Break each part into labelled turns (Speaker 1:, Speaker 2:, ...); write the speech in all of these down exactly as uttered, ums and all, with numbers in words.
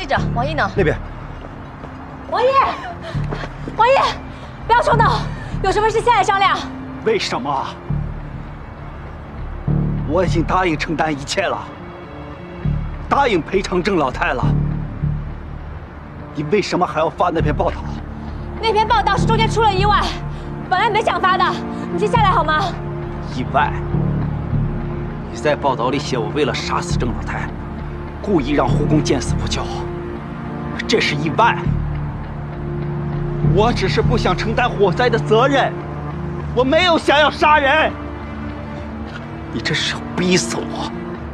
Speaker 1: 记者王毅呢？
Speaker 2: 那边。
Speaker 1: 王毅，王毅，不要冲动，有什么事下来商量。
Speaker 2: 为什么？我已经答应承担一切了，答应赔偿郑老太了。你为什么还要发那篇报道？
Speaker 1: 那篇报道是中间出了意外，本来没想发的，你先下来好吗？
Speaker 2: 意外？你在报道里写我为了杀死郑老太，故意让护工见死不救，这是意外。我只是不想承担火灾的责任，我没有想要杀人。你这是要逼死我！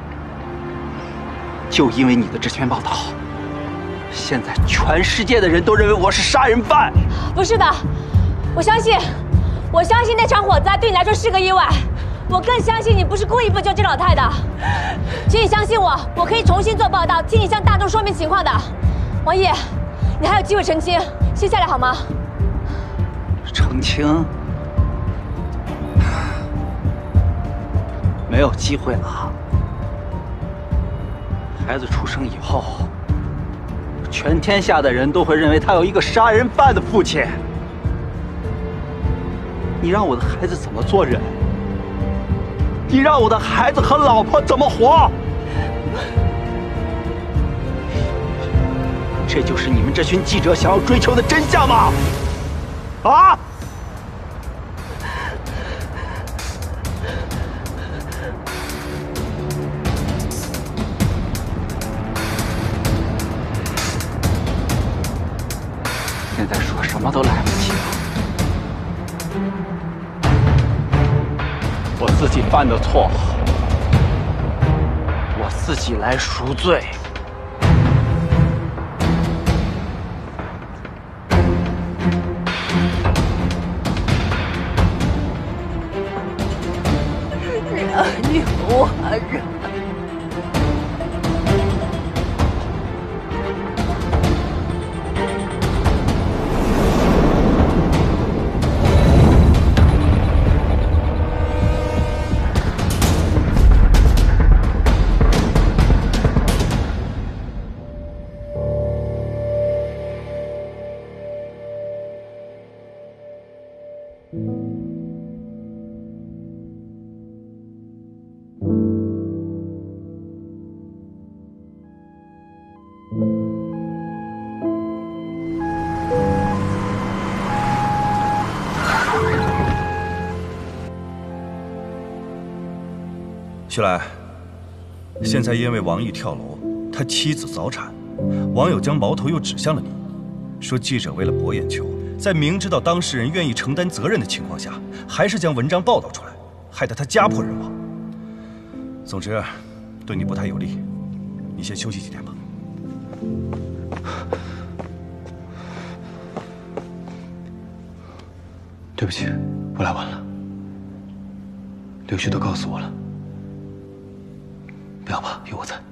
Speaker 2: 就因为你的这篇报道，现在全世界的人都认为我是杀人犯。
Speaker 1: 不是的，我相信，我相信那场火灾对你来说是个意外。我更相信你不是故意不救郑老太的。请你相信我，我可以重新做报道，替你向大众说明情况的。王毅，你还有机会澄清，先下来好吗？
Speaker 2: 澄清？没有机会了。孩子出生以后，全天下的人都会认为他有一个杀人犯的父亲。你让我的孩子怎么做人？你让我的孩子和老婆怎么活？这就是你们这群记者想要追求的真相吗？啊！现在说什么都来不及了。我自己犯的错，我自己来赎罪。
Speaker 3: 让你活着。
Speaker 4: 徐来，现在因为王毅跳楼，他妻子早产，网友将矛头又指向了你，说记者为了博眼球，在明知道当事人愿意承担责任的情况下，还是将文章报道出来，害得他家破人亡。总之，对你不太有利，你先休息几天吧。
Speaker 5: 对不起，我来晚了。刘旭都告诉我了。不要怕，有我在。